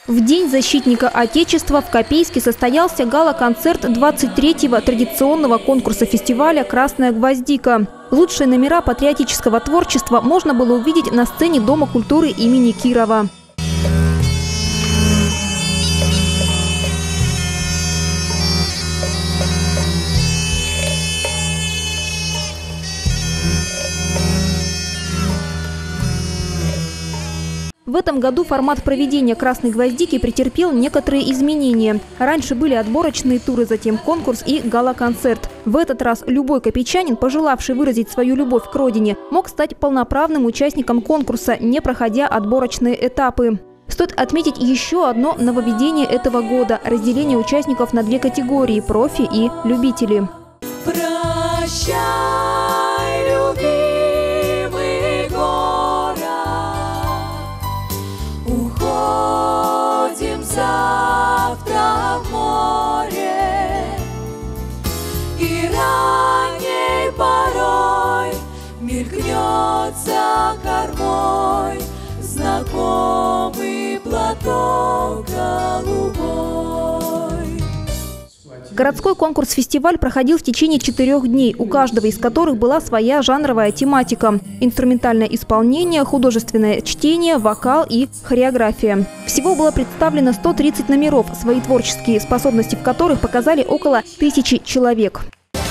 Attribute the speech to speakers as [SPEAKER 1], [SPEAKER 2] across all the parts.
[SPEAKER 1] В День защитника Отечества в Копейске состоялся гала-концерт 23-го традиционного конкурса фестиваля «Красная гвоздика». Лучшие номера патриотического творчества можно было увидеть на сцене Дома культуры имени Кирова. В этом году формат проведения «Красной гвоздики» претерпел некоторые изменения. Раньше были отборочные туры, затем конкурс и гала-концерт. В этот раз любой копейчанин, пожелавший выразить свою любовь к родине, мог стать полноправным участником конкурса, не проходя отборочные этапы. Стоит отметить еще одно нововведение этого года – разделение участников на две категории – профи и любители.
[SPEAKER 2] Прощай, любимый город, уходим завтра в море, и ранней порой мелькнет за кормой знакомый платок голубой.
[SPEAKER 1] Городской конкурс-фестиваль проходил в течение 4 дней, у каждого из которых была своя жанровая тематика – инструментальное исполнение, художественное чтение, вокал и хореография. Всего было представлено 130 номеров, свои творческие способности в которых показали около 1000 человек.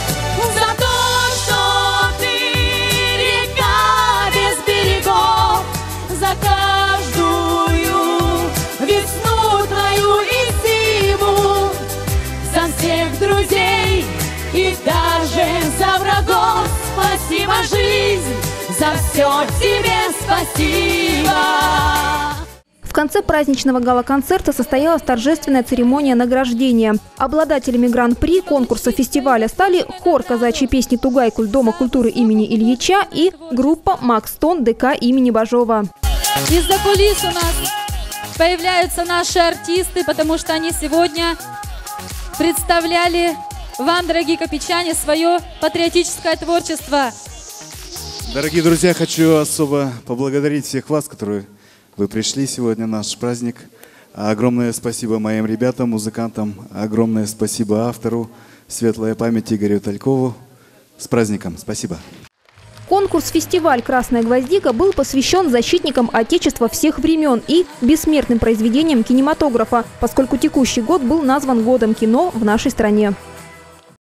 [SPEAKER 2] За каждую весну твою и зиму, за всех друзей и даже за врагов. Спасибо, жизнь, за все тебе спасибо.
[SPEAKER 1] В конце праздничного гала-концерта состоялась торжественная церемония награждения. Обладателями гран-при конкурса фестиваля стали хор казачьей песни «Тугайкуль» Дома культуры имени Ильича и группа «Макстон» ДК имени Бажова.
[SPEAKER 3] Из-за кулис у нас появляются наши артисты, потому что они сегодня представляли вам, дорогие копейчане, свое патриотическое творчество.
[SPEAKER 4] Дорогие друзья, хочу особо поблагодарить всех вас, которые вы пришли сегодня на наш праздник. Огромное спасибо моим ребятам, музыкантам, огромное спасибо автору, светлая память Игорю Талькову. С праздником! Спасибо!
[SPEAKER 1] Конкурс-фестиваль «Красная гвоздика» был посвящен защитникам Отечества всех времен и бессмертным произведениям кинематографа, поскольку текущий год был назван годом кино в нашей стране.